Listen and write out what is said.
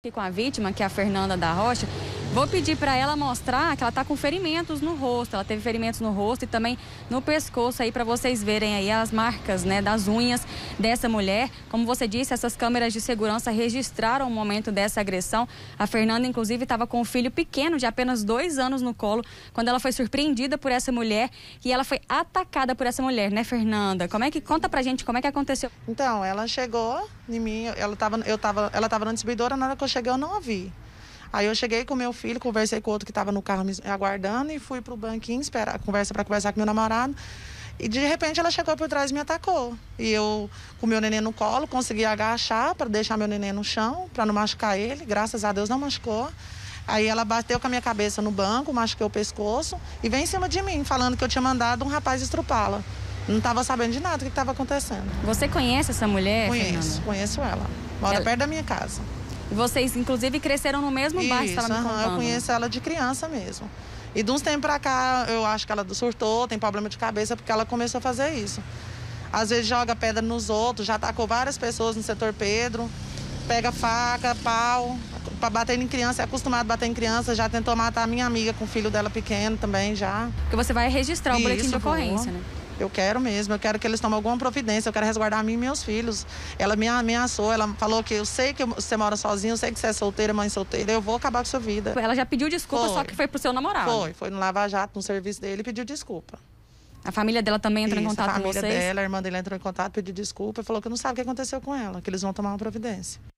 Com a vítima, que é a Fernanda da Rocha, vou pedir para ela mostrar que ela está com ferimentos no rosto. Ela teve ferimentos no rosto e também no pescoço aí, para vocês verem aí as marcas, né, das unhas dessa mulher. Como você disse, essas câmeras de segurança registraram o momento dessa agressão. A Fernanda, inclusive, estava com um filho pequeno de apenas 2 anos no colo, quando ela foi surpreendida por essa mulher e ela foi atacada por essa mulher, né, Fernanda? Conta pra gente como é que aconteceu? Então, ela chegou em mim, ela tava na distribuidora, na hora que eu cheguei eu não a vi. Aí eu cheguei com meu filho, conversei com outro que estava no carro me aguardando e fui pro banquinho para conversar com meu namorado. E de repente ela chegou por trás e me atacou. E eu, com meu neném no colo, consegui agachar para deixar meu neném no chão, para não machucar ele. Graças a Deus não machucou. Aí ela bateu com a minha cabeça no banco, machuquei o pescoço e veio em cima de mim, falando que eu tinha mandado um rapaz estrupá-la. Não estava sabendo de nada do que estava acontecendo. Você conhece essa mulher, Fernanda? Conheço ela. Mora perto da minha casa. E vocês, inclusive, cresceram no mesmo bairro que estava me contando? Eu conheço ela de criança mesmo. E de uns tempos pra cá, eu acho que ela surtou, tem problema de cabeça, porque ela começou a fazer isso. Às vezes joga pedra nos outros, já atacou várias pessoas no setor Pedro, pega faca, pau, pra bater em criança, é acostumado a bater em criança, já tentou matar a minha amiga com o filho dela pequeno também, já. Porque você vai registrar o boletim de ocorrência, né? Eu quero mesmo, eu quero que eles tomem alguma providência, eu quero resguardar a mim e meus filhos. Ela me ameaçou, ela falou que eu sei que você mora sozinha, eu sei que você é solteira, mãe solteira, eu vou acabar com sua vida. Ela já pediu desculpa, só que foi pro seu namorado. Foi no Lava Jato, no serviço dele, e pediu desculpa. A família dela também entrou em contato com vocês? A família dela, a irmã dele entrou em contato, pediu desculpa e falou que não sabe o que aconteceu com ela, que eles vão tomar uma providência.